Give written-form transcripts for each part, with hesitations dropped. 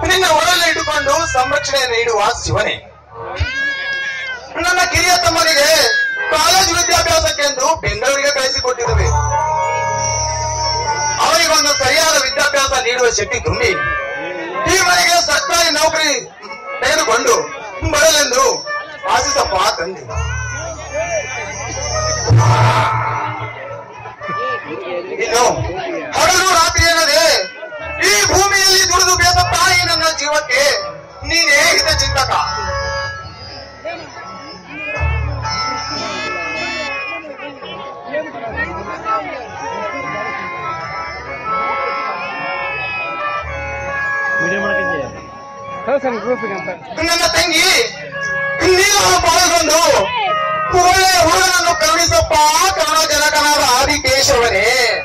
ನಿನ್ನ ಒಡಲೆ ಇಟ್ಟುಕೊಂಡು ಸಂರಕ್ಷಣೆ ನೀಡುವ ಶಿವನೇ. ನನ್ನ ಕಿರಿಯ ತಮ್ಮನಿಗೆ ಕಾಲೇಜು ವಿದ್ಯಾಭ್ಯಾಸಕ್ಕೆಂದು ಬೆಂಗಳೂರಿಗೆ ಕಳಿಸಿಕೊಟ್ಟಿರುವೆ. ಅವರಿಗೊಂದು ಸರಿಯಾದ ವಿದ್ಯಾಭ್ಯಾಸ ನೀಡುವ ಶಕ್ತಿ ತುಂಬಿ ಈ ಮನೆಗೆ ಸರ್ಕಾರಿ ನೌಕರಿ ತೆಗೆದುಕೊಂಡು ಬರಲೆಂದು ಆಶಿಸಪ್ಪ ತಂದೆ. ಇನ್ನು ಹಗಲು ರಾತ್ರಿ ಏನದೆ ಈ ಭೂಮಿಯಲ್ಲಿ ದುಡಿದು ಬೇಸತ್ತ ಈ ನನ್ನ ಜೀವಕ್ಕೆ ನೀನೇ ಹಿತ ಚಿಂತಕ. ನನ್ನ ತಂಗಿ ನೀನು ಪಾಲ್ಗೊಂಡು ಒಳ್ಳೆ ಹುಡುಗನನ್ನು ಕರುಣಿಸಪ್ಪ ಕರುಣ ಜನಕನಾದ ಆದಿಕೇಶವನೇ.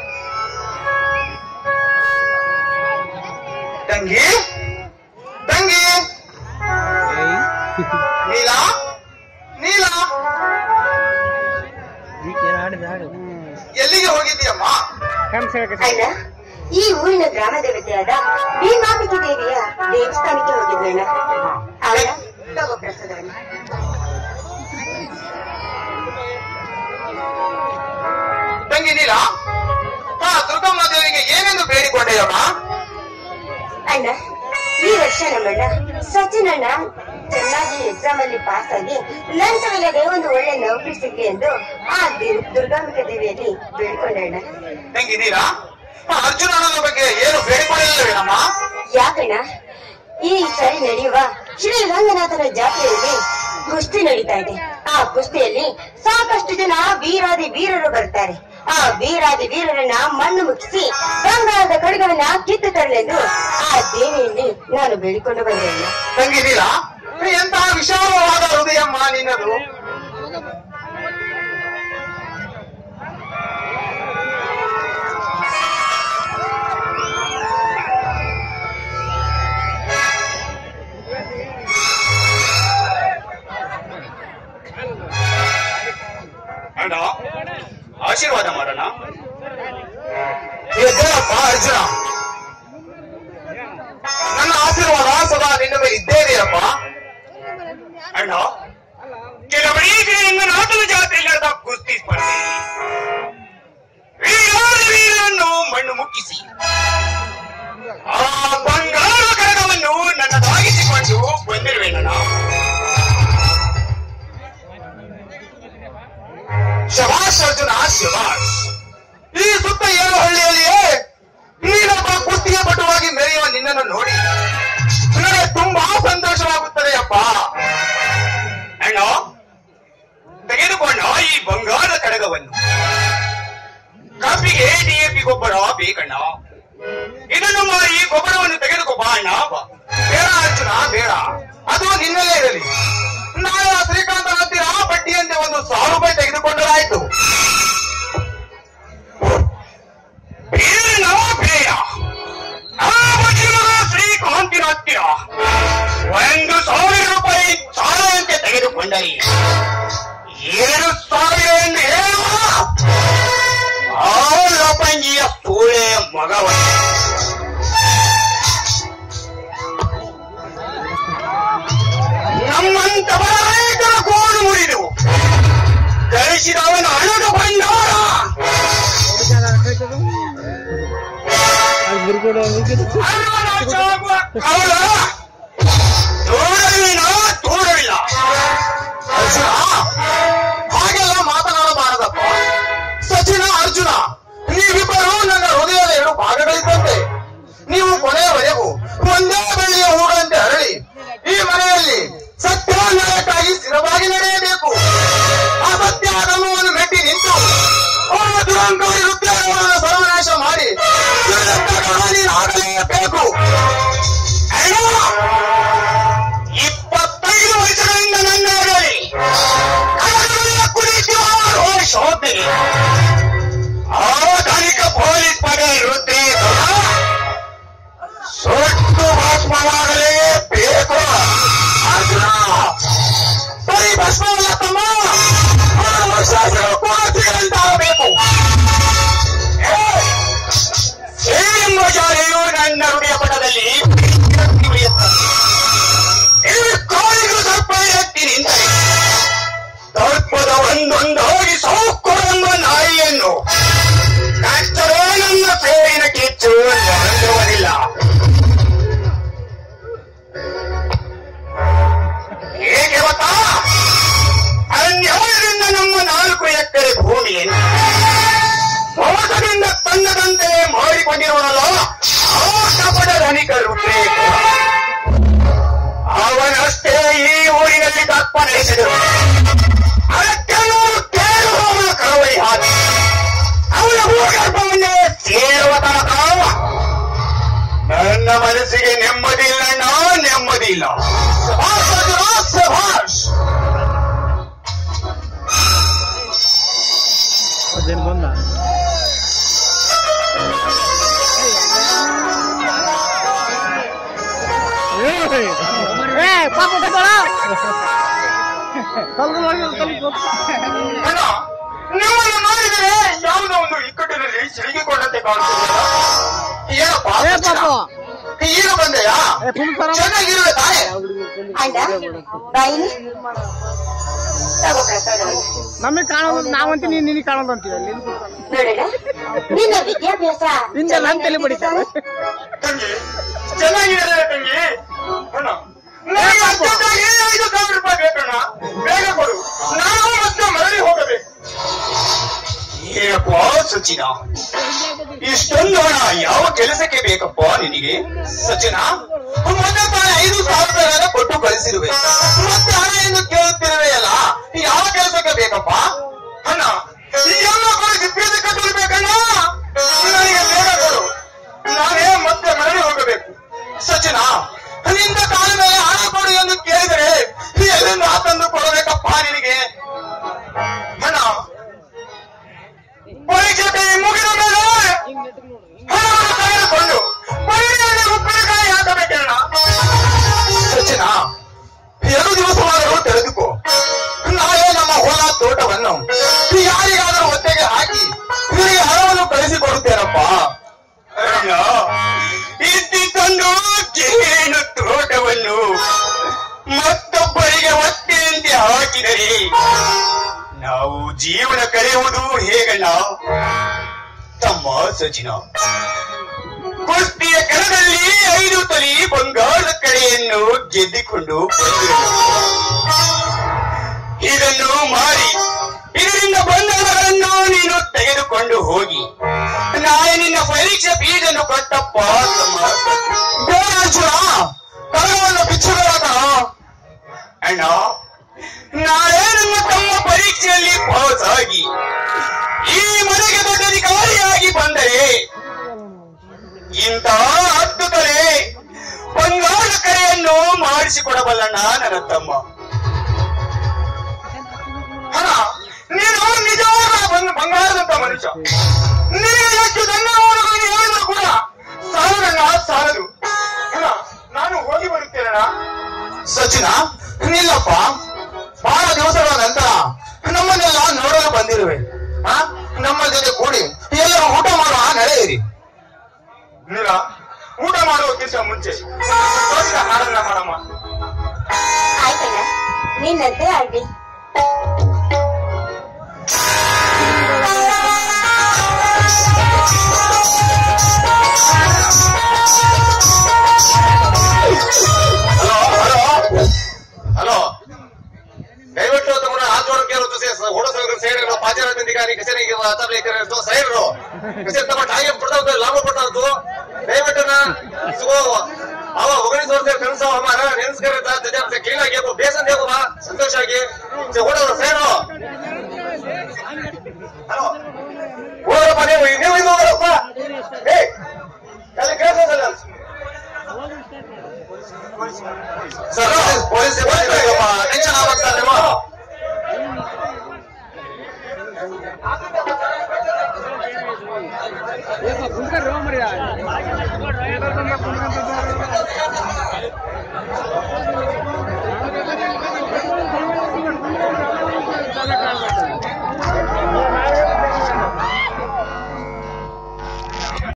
ತಂಗಿ ತಂಗಿ ನೀಲಾ ನೀಲಾ ಎಲ್ಲಿಗೆ ಹೋಗಿದ್ದೀಯಮ್ಮ? ಅಣ್ಣ, ಈ ಊರಿನ ಗ್ರಾಮ ದೇವತೆಯಾದ ಭೀಮಾಂಬಿಕೆ ದೇವಿಯ ದೇವಸ್ಥಾನಕ್ಕೆ ಹೋಗಿದ್ವಣ್ಣ. ಅವಳ ತಗೋ ಪ್ರಸಾದವನ್ನು. ತಂಗಿ ನೀಲಾ, ದುರ್ಗಮ್ಮ ದೇವಿಗೆ ಏನೆಂದು ಬೇಡಿಕೊಂಡೆಯಮ್ಮ? ಅಣ್ಣ, ಈ ವರ್ಷ ನಮ್ಮಣ್ಣ ಸಚಿನಣ್ಣ ಚೆನ್ನಾಗಿ ಎಕ್ಸಾಮ್ ಅಲ್ಲಿ ಪಾಸ್ ಆಗಿ ಲಂಚವಿಲ್ಲದೆ ಒಂದು ಒಳ್ಳೆ ನೌಕರಿ ಸಿಗ್ಲಿ ಎಂದು ಆ ದುರ್ಗಾಂಬಿಕೆ ದೇವಿಯಲ್ಲಿ ಬೇಡಿಕೊಂಡಣ್ಣ. ತಂಗಿ ನೀಲಾ, ಅರ್ಜುನನ ಬಗ್ಗೆ ಏನು ಬೇಡಿಕೊಳ್ಳಲಿಲ್ಲವೇನಮ್ಮ? ಯಾಕಣ್ಣ, ಈ ಸರಿ ನಡೆಯುವ ಶ್ರೀ ರಂಗನಾಥನ ಜಾತ್ರೆಯಲ್ಲಿ ಕುಸ್ತಿ ನಡೀತಾ ಇದೆ. ಆ ಕುಸ್ತಿಯಲ್ಲಿ ಸಾಕಷ್ಟು ಜನ ವೀರಾದಿ ವೀರರು ಬರ್ತಾರೆ. ಆ ವೀರಾದಿ ವೀರರನ್ನ ಮಣ್ಣು ಮುಗಿಸಿ ಬಂಗಾರದ ಖಡ್ಗವನ್ನ ಕಿತ್ತು ತರಲೆಂದು ಆ ದೇವಿಯಲ್ಲಿ ನಾನು ಬೇಡಿಕೊಂಡು ಬಂದೆ. ತಂಗಿ ನೀಲಾ, ಎಂತಹ ವಿಶಾಲವಾದ ಹೃದಯಮ್ಮ ನಿನ್ನದು. ಅಣ್ಣ, ಆಶೀರ್ವಾದ ಮಾಡೋಣ. ಅರ್ಜುನ, ನನ್ನ ಆಶೀರ್ವಾದ ಸದಾ ನಿನ್ನ ಮೇಲೆ ಇದ್ದೇನೆಯಪ್ಪ. ಅಣ್ಣ, ಕೆಲವರಿಗೆ ರಂಗನಾಥನ ಜಾತ್ರೆಯಲ್ಲಿ ನಡೆದ ಕುಸ್ತಿ ಸ್ಪರ್ಧೆ ವೀರನ್ನು ಮಣ್ಣು ಮುಕ್ಕಿಸಿ ಆ ಬಂಗಾರ ಕಡಗವನ್ನು ನನ್ನದಾಗಿಸಿಕೊಂಡು ಬಂದಿರುವೆನಣ್ಣ. ಶಭಾಷ್ ಅರ್ಜುನ, ಶಭಾಷ್. ಈ ಸುತ್ತ 7 ಹಳ್ಳಿಯಲ್ಲಿಯೇ ನೀನೊಬ್ಬ ಕುಸ್ತಿಗೆ ಪಟುವಾಗಿ ಮೆರೆಯುವ ನಿನ್ನನ್ನು ನೋಡಿ ನನಗೆ ತುಂಬಾ ಸಂತೋಷವಾಗುತ್ತದೆ ಅಪ್ಪ. ಅಣ್ಣ, ತೆಗೆದುಕೊಂಡ ಈ ಬಂಗಾರ ಕಡಗವನ್ನು ಕಬ್ಬಿಗೆ DAP ಗೊಬ್ಬರ ಬೇಕಣ್ಣ. ಇದನ್ನು ಮಾರಿ ಗೊಬ್ಬರವನ್ನು ತೆಗೆದುಕೊಬ್ಬ ಅಣ್ಣ. ಬೇಡ ಅರ್ಜುನ, ಬೇಡ. ಅದು ನಿನ್ನಲ್ಲೇ ಇರಲಿ. ನಾಳೆ ಶ್ರೀಕಾಂತನ ಹತ್ತಿರ ಬಡ್ಡಿಯಂತೆ 1,000 ರೂಪಾಯಿ ತೆಗೆದುಕೊಂಡರಾಯ್ತು. ಶ್ರೀಕಾಂತಿನ ಹತ್ತಿರ 1,000 ರೂಪಾಯಿ ಸಾಲಂತೆ ತೆಗೆದುಕೊಂಡರೆ 7,000 ಎಂದು ಹೇಳುವ ಆ ಲಪಂಗಿಯ ಸೂಳೆ ಮಗವನ್ನು ನಮ್ಮಂತವರ ರೈತರ ಗೋಡು ಮುರಿದು ಗಳಿಸಿದವನ ಹಣದ ಭಂಡಾರ ತೋರವಿಲ್ಲ. ಹಾಗೆಲ್ಲ ಮಾತನಾಡಬಾರದಪ್ಪ. ಸಚಿನ, ಅರ್ಜುನ, ನೀವಿಬ್ಬರು ನನ್ನ ಹೃದಯದ 2 ಭಾಗಗಳಿದ್ದಂತೆ. ನೀವು ಕೊನೆಯವರೆಗೂ ಒಂದೇ ಬೆಳ್ಳಿಯ ಹೂಗಳಂತೆ ಹರಳಿ ಈ ಮನೆಯಲ್ಲಿ ಸತ್ಯಾನ್ಯಾಯಕ್ಕಾಗಿ ಸ್ಥಿರವಾಗಿ ನಡೆಯಬೇಕು. ಅಸತ್ಯ ಧರ್ಮವನ್ನು ಮೆಟ್ಟಿ ನಿಂತು ದುರಂಕಾರಿ ಹೃದಯಗಳನ್ನು ಸರ್ವನಾಶ ಮಾಡಿ ನೀನಾಗಲೇಬೇಕು. 25 ವರ್ಷಗಳಿಂದ ನನ್ನಲ್ಲಿ ಶೋಧನೆ ಆಧುನಿಕ ಪೊಲೀಸ್ ಪಡೆ ವೃದ್ಧಿ ಸೊಟ್ಟು ಭಸ್ಮವಾಗಲೇಬೇಕು. ಅರ್ಜುನ, ಬರೀ ಭಸ್ಮವಲ್ಲ ತಮ್ಮ, ಕೋಣತಿಗಳಂತಾಗಬೇಕು. ಎಂಬ ಜಾರಿಯು ನನ್ನ ಹೃದಯ ಪಟದಲ್ಲಿ ಬೆಳೆಸಿದರು. ಅದಕ್ಕನ್ನು ಕೇಳುವ ಕರವಳಿ ಹಾಕಿ ಅವನ ಭೂಗರ್ಭವನ್ನೇ ಸೇರುವ ತನಕ ನನ್ನ ಮನಸ್ಸಿಗೆ ನೆಮ್ಮದಿ ಇಲ್ಲ, ನೆಮ್ಮದಿ ಇಲ್ಲ. ಶಭಾಷ್. ಬಂದ ನಿಮ್ಮನ್ನು ನೋಡಿದರೆ ಯಾವುದೋ ಒಂದು ಇಕ್ಕಟ್ಟಿನಲ್ಲಿ ಸಿಲುಕಿಕೊಂಡಂತೆ ಕಾಣುತ್ತಿಲ್ಲ. ಏನಪ್ಪ ಈಗ ಬಂದೆಯಾ? ಚೆನ್ನಾಗಿರುವೆ ತಾನೇ? ಅಣ್ಣ ಬಾಯಿಲಿ ತಗೋ ಪ್ರಸಾದವನ್ನು. ನಮಗೆ ಕಾಣೋದು ನಾವಂತ ನಿನಗೆ ಕಾಣೋದು ಅಂತೀವಿ. ನೋಡೋಣ ನಿನ್ನ ವಿದ್ಯಾಭ್ಯಾಸ ನಿಂದೆಲ್ಲ ಅಂತೇಳಿ ಬಡಿತಾರೆ. ತಂಗಿ ಚೆನ್ನಾಗಿದೆ ತಂಗಿ. ಅಣ್ಣ ನನಗೆ ಅರ್ಜೆಂಟಾಗಿ 5,000 ರೂಪಾಯಿ ಬೇಕಣ್ಣ, ಬೇಗ ಕೊಡು, ನಾನು ಮತ್ತೆ ಮರಳಿ ಹೋಗಬೇಕು. ಏನಪ್ಪ ಸಚಿನ, ಇಷ್ಟೊಂದು ಹಣ ಯಾವ ಕೆಲಸಕ್ಕೆ ಬೇಕಪ್ಪ ನಿನಗೆ? ಸಚಿನ, ಮೊನ್ನೆ ತಾನೇ 5,000 ರೂಪಾಯಿ ಕೊಟ್ಟು ಕಳಿಸಿರುವೆ, ಮತ್ತೆ ಹಣ ಎಂದು ಕೇಳುತ್ತಿರುವೆಯಲ್ಲ, ಯಾವ ಕೆಲಸಕ್ಕೆ ಬೇಕಪ್ಪ? ಅಣ್ಣ ಈ ಎಲ್ಲ ಕೊಡುಗೆ ಫೀಸ್ ಕಟ್ಟಬೇಕಣ್ಣ, ನನಗೆ ಬೇಗ ಕೊಡು, ನಾನೇ ಮತ್ತೆ ಮರಳಿ ಹೋಗಬೇಕು. ಸಚಿನ, ನಿಂದ ಕಾಲ ಮೇಲೆ ಹಣ ಕೊಡು ಎಂದು ಕೇಳಿದರೆ ಎಲ್ಲಿಂದ ತಂದು ಕೊಡಬೇಕಪ್ಪ ನಿನಗೆ? ಅಣ್ಣ ಪರೀಕ್ಷೆ ಮುಗಿದ ಮೇಲೆ ಹಣವನ್ನು ತೆಗೆದುಕೊಂಡು ಬೈಲಿನಲ್ಲಿ ಉಪ್ಪಿನಕಾಯಿ ಹಾಕಬೇಕಣ್ಣ. ಸಚಿನ, 2 ದಿವಸವಾದರೂ ತೆಗೆದುಕೋ, ನಾಳೆ ನಮ್ಮ ಹೊಲ ತೋಟವನ್ನು ಯಾರಿಗಾದರೂ ಒತ್ತೆಗೆ ಹಾಕಿ ನಿನಗೆ ಹಣವನ್ನು ಕಳಿಸಿಕೊಡುತ್ತೇನಪ್ಪ. ಅಯ್ಯ, ಇದ್ದಿದ್ದೊಂದು ಜೇನು ತೋಟವನ್ನು ಮತ್ತೊಬ್ಬರಿಗೆ ಒತ್ತೆಯಂತೆ ಹಾಕಿದರೆ ನಾವು ಜೀವನ ಕಳೆಯುವುದು ಹೇಗಣ್ಣ? ತಮ್ಮ ಸಚಿನ, ಕುಸ್ತಿಯ ಕಣದಲ್ಲಿ 5 ತೊಲಿ ಬಂಗಾರದ ಕಡೆಯನ್ನು ಗೆದ್ದಿಕೊಂಡು ಬಂದಿರಲು ಇದನ್ನು ಮಾರಿ ಇದರಿಂದ ಬಂದ ಹಣಗಳನ್ನು ನೀನು ತೆಗೆದುಕೊಂಡು ಹೋಗಿ ನಾಳೆ ನಿನ್ನ ಪರೀಕ್ಷೆ ಫೀಸನ್ನು ಕೊಟ್ಟಪ್ಪ. ತಮ್ಮ ಕರವನ್ನು ಬಿಚ್ಚಬೇಡ ಅಣ್ಣ. ನಾಳೆ ನಮ್ಮ ತಮ್ಮ ಪರೀಕ್ಷೆಯಲ್ಲಿ ಪಾಸ್ ಆಗಿ ಈ ಮನೆಗೆ ದೊಡ್ಡ ಅಧಿಕಾರಿಯಾಗಿ ಬಂದರೆ ಇಂಥ 10 ತೊಲೆ ಬಂಗಾರದ ಕರೆಯನ್ನು ಮಾಡಿಸಿಕೊಡಬಲ್ಲಣ್ಣ ನನ್ನ ತಮ್ಮ. ಅಣ್ಣ, ನೀನು ನಿಜವಾದ ಬಂಗಾರದಂತ ಮನುಷ್ಯ. ನೀನು ಎಷ್ಟು ಧನ್ಯವಾದಗಳನ್ನು ಹೇಳಿದ್ರು ಕೂಡ ಸಾಲದಣ್ಣ, ಸಾಲದು. ಅಣ್ಣ, ನಾನು ಹೋಗಿ ಬರುತ್ತೇನಣ್ಣ. ಸಚಿನ, ನಿಲ್ಲಪ್ಪ, ಬಹಳ ದಿವಸಗಳ ನಂತರ ನಮ್ಮನ್ನೆಲ್ಲ ನೋಡಲು ಬಂದಿರುವೆ. ನಮ್ಮ ಜೊತೆ ಕೂಡಿ ಎಲ್ಲರೂ ಊಟ ಮಾಡುವ ನಡೆಯಿರಿ. ನೀಲ, ಊಟ ಮಾಡುವಕ್ಕಿಂತ ಮುಂಚೆ ಹಾಡನ್ನ ಮಾಡಮ್ಮ. ಆಯ್ತಣ್ಣ, ನಿನ್ನಂತೆ ಆಗ್ಲಿ. ಹಲೋ, ದಯವಿಟ್ಟು ತಮ್ಮನ್ನ हाथ जोड़ के फोटो सैड पाचार सैड तम टाइम पड़ता लाभ पड़ता दयविಟ್ಟು ಅವ ಒಗಣಿಸ್ ವರ್ಷ ಫ್ರೆಂಡ್ಸ್ ಹಮಾರ ನೆನ್ಸ್ಕರ ಕ್ಲೀನ್ ಆಗಿ ಬೇಸನ್ ದೇಗೋ ಬಾ ಸಂತೋಷ ಆಗಿ ಓಡೋ ಸೇರೋ. ಹಲೋ ಓಡಪ್ಪ, ನೀವು ಇದು ಹೋಗಪ್ಪ. ಏ ಅಲ್ಲಿ ಕೇಳಿಸಲ್ಲ ಸರ್, ಪೊಲೀಸ್ ಟೆನ್ಷನ್ ಆಗ್ತಾ ನೀವು. ಕುಂತ್ಕರ್ರಿ ಮರ್ಯಾ